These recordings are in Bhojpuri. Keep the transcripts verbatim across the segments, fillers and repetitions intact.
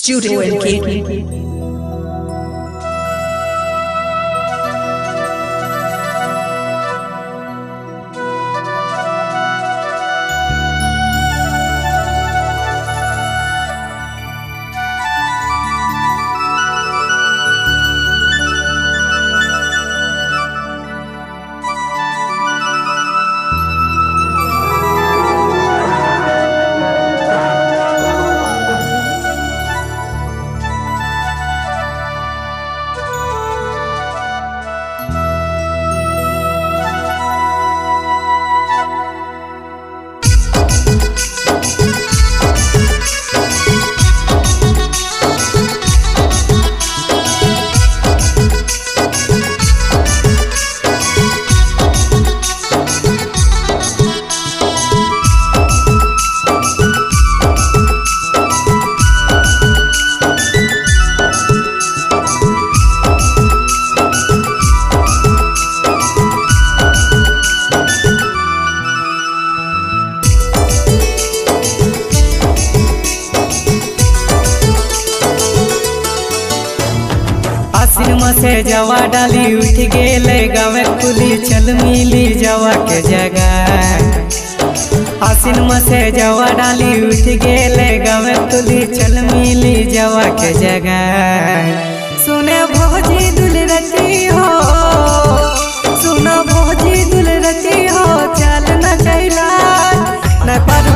Studio and Catering. सिनेमा से जवा डाली उठ गेले गावे कुली चल मिली जवा के जगह। सिनेमा से जवा डाली उठ गेले गावे कुली चल मिली जवा के जगह। सुने भौजी दुल रती हो, सुना भौजी दुल रती हो, चल न चला न पर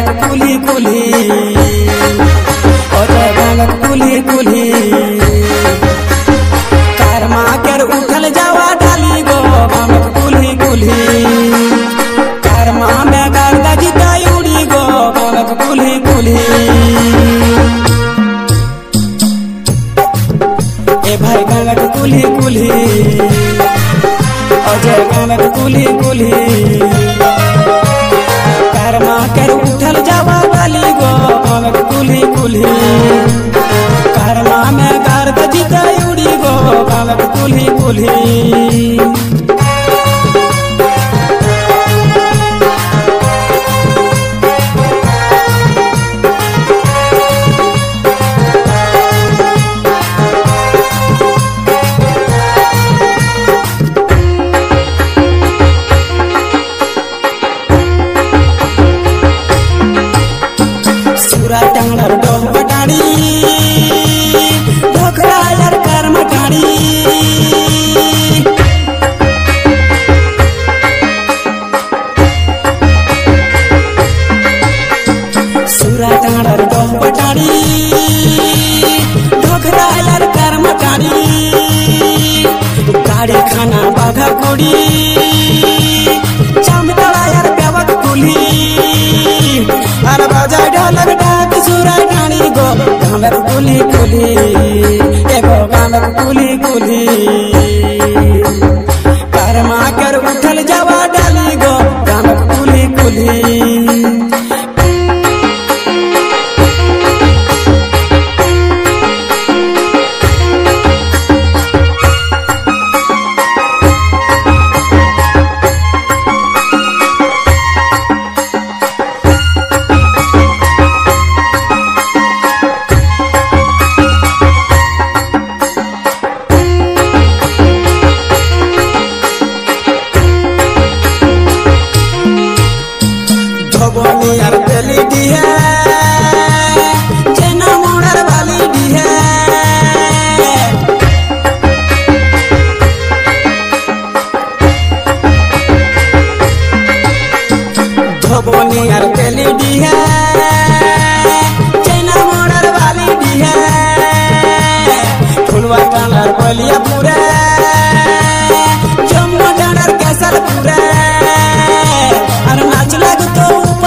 गांगक कुली कुली अजय गांगक कुली कुली कर्मा कर उठल जावा डाली गो गांगक कुली कुली कर्मा में गर्दा जिता उड़ी गो गांगक कुली कुली ए भाई गांगक कुली कुली अजय गांगक कुली कुली कर्मा कर उठल जावा डाली गो गांगक कुली कुली कर्मा में गर्दा जिता उड़ी गो गांगक कुली कुली टांगर डोल बटाड़ी ढोकरा यार कर्म टाड़ी सूरा टांगर डोल बटाड़ी ढोकरा यार कर्म टाड़ी गाड़ी खाना बाधा कोड़ी चामतला यार पेवक कुली अरे बाजा ढोलक डाक सूरा टाणी गो गांगक कुली कुली एगो गांगक कुली कुली कर्मा कर उठल जावा डाली गो गांगक कुली कुली यार बेली डी है जेना मोड़र वाली डी है धोबनी यार बेली डी है जेना मोड़र वाली डी है फुलवा कलर बलिया पूरा जम्मू डनर कैसल पूरा अरे नाच लग तो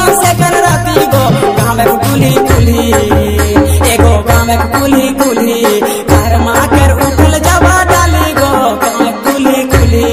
कुली कुली एगो गांगक कुली कुली कर्मा कर उठल जावा डाली गो गांगक कुली कुली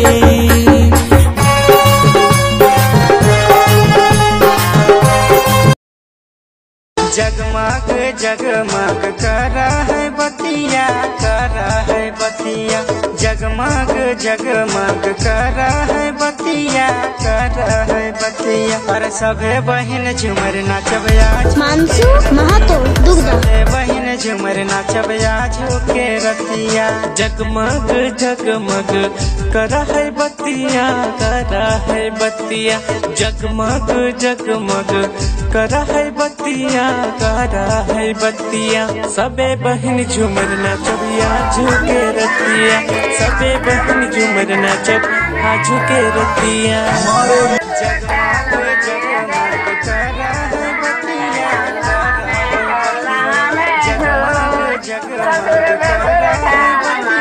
जगमग जगमग करा है बतिया करा है बतिया जगमग जगमग करा है बतिया करा है बतिया पर सभे बहन झुमर नाचब आज मानसू महातो दुग्धा सभे बहन झुमर नाचब आज के रतिया जगमग जगमग करा है बतिया करा है बतिया जगमग जगमग करा है बतिया करा है बतिया सबे बहन झुमर नाचब आज के रतिया सबे बहन झुमर नाचब आज के रतिया जगमग जगमग करा है बतिया जगमग जगमग करा है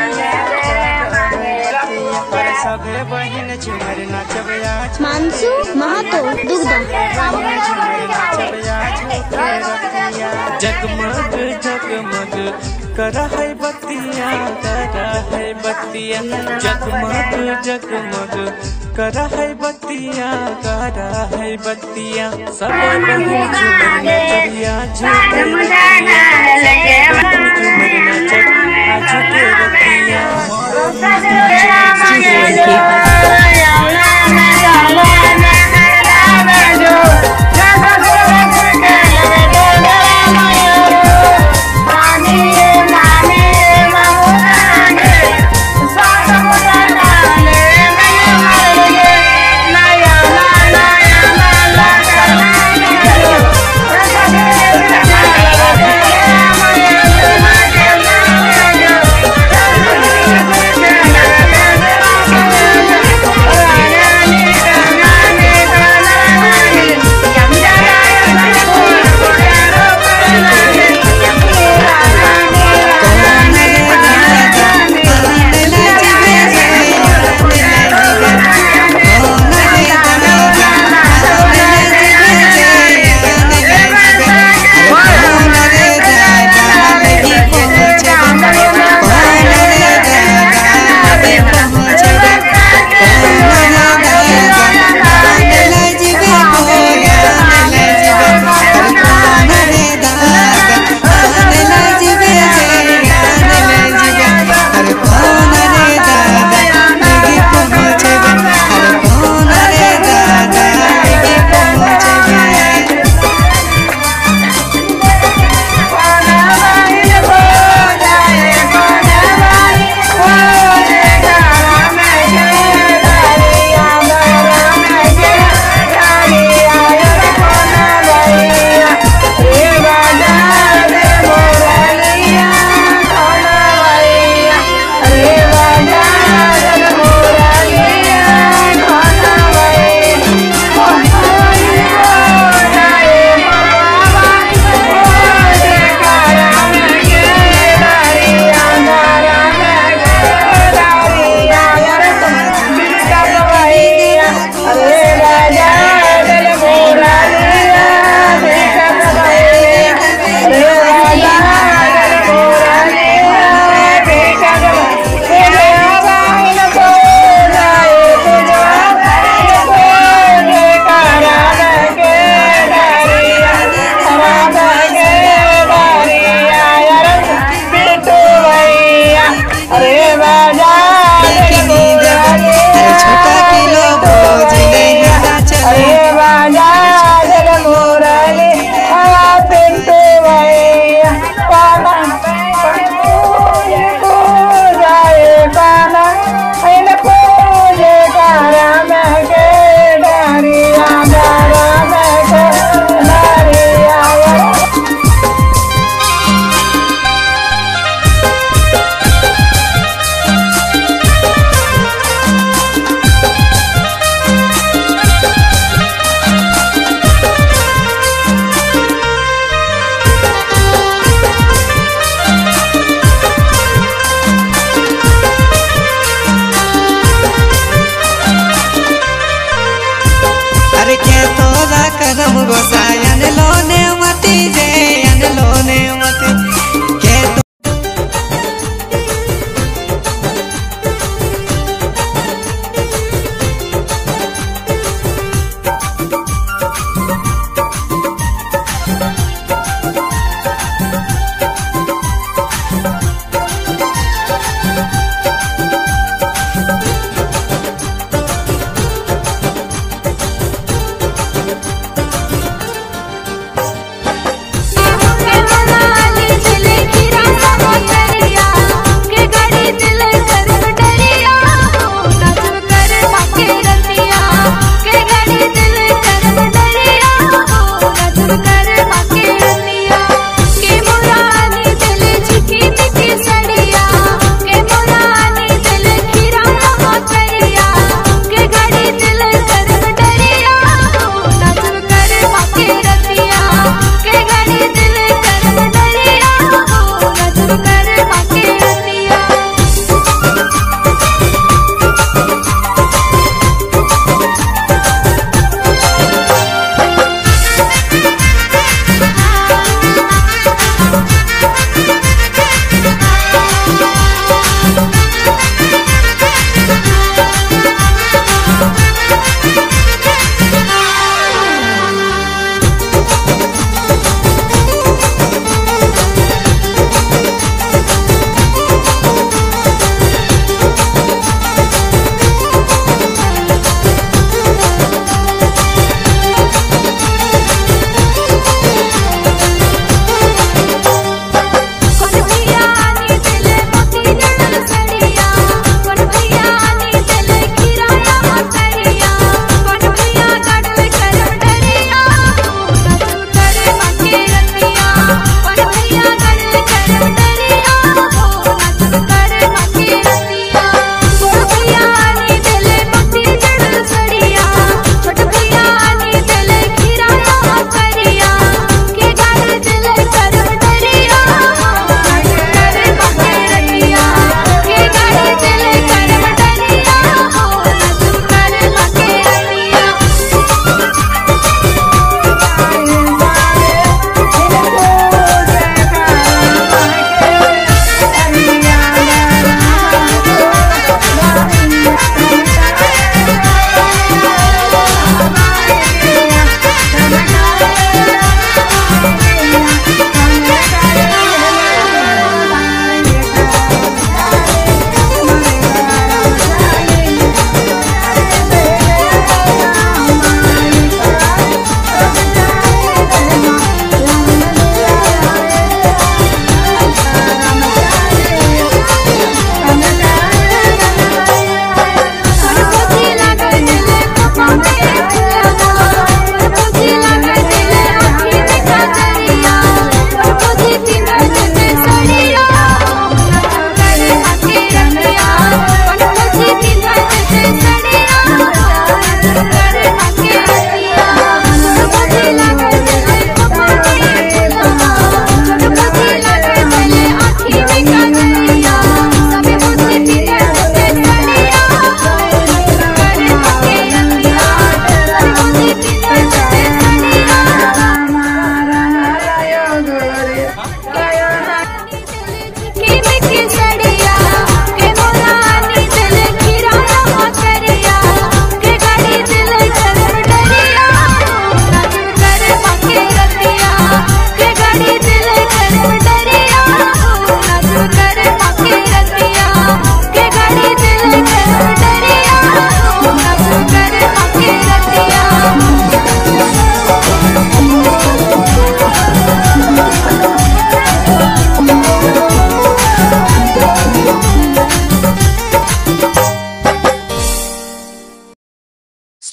बतिया पर सबे बहन झुमर नाचब आज मानसू महातो दुग्धा जगमग जगमग करा है बतिया करा है बतिया जगमग जगमग करा है बतिया करा है बतिया सब बहन झूमर नचबिया झूमर नचब आज के रतिया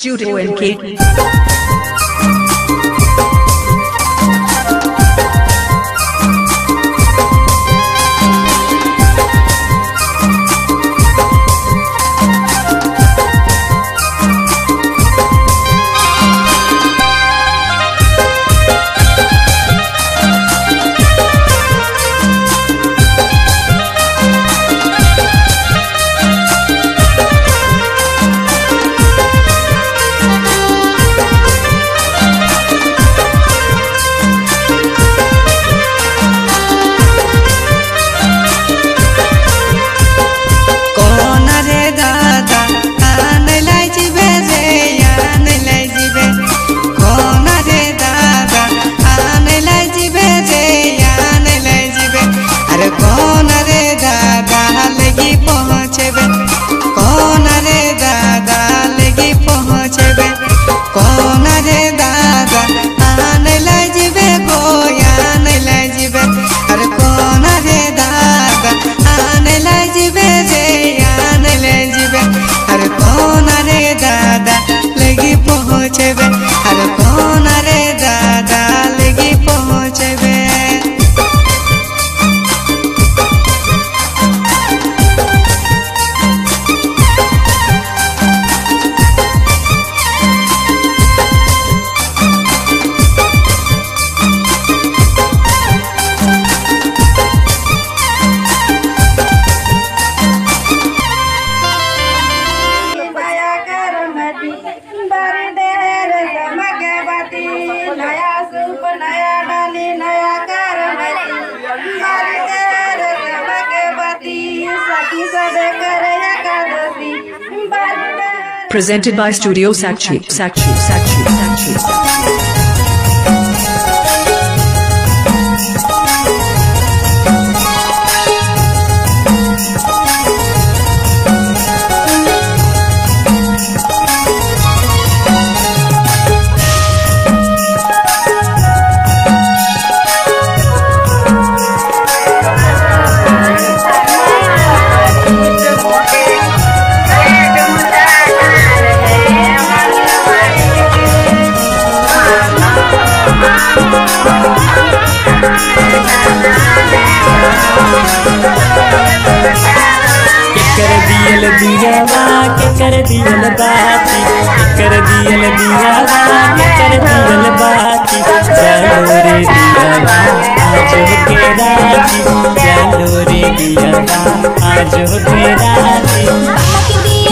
Studio M K. Presented by Studio Sakshi. Sakshi. Sakshi. Sakshi. कर दियल बाती कर दियल दियावा कर दियल बाती चलो रे दियावा आज के राती चलो रे दियावा आज के राती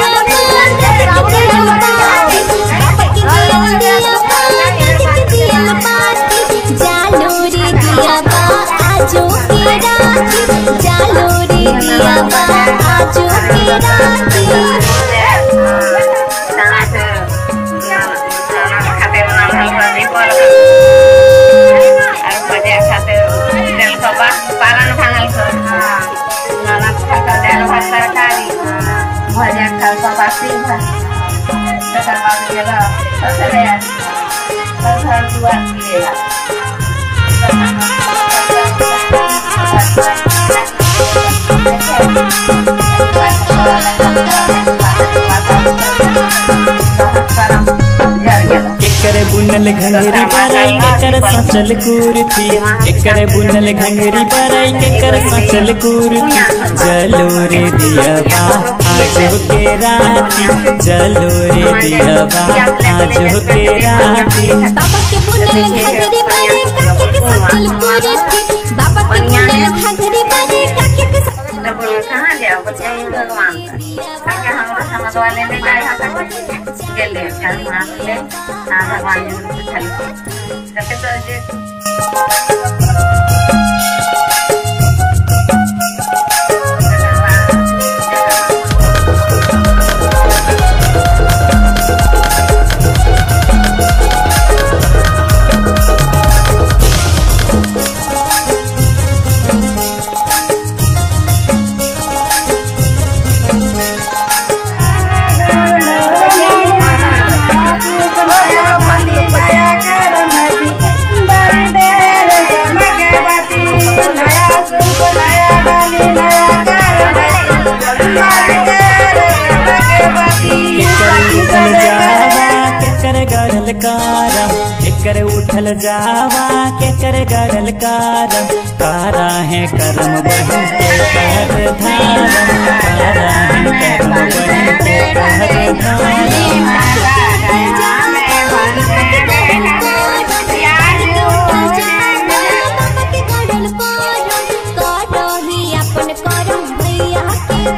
एकरे बुनल घंगरी बराई केकर सचल कुर्ती एकरे बुनल घंगरी बराई केकर सचल कुर्ती चलो रे दियावा आज के राती चलो रे दियावा आज के राती बाबा के बुनल घंगरी बराई केकर सचल कुर्ती बाबा के बुनल घंगरी बराई केकर कहां जाओ बताइए भगवान का हम समझ वाले ने जाए हम गेले चल मान ले हां भगवान जी चल रखे तो जे उठल कारम केकर उठल जावा केकर गड़ल कारम कारा है करम बहन के कर धारम कारा है करम बहन के कर धारम अपन करम भैया के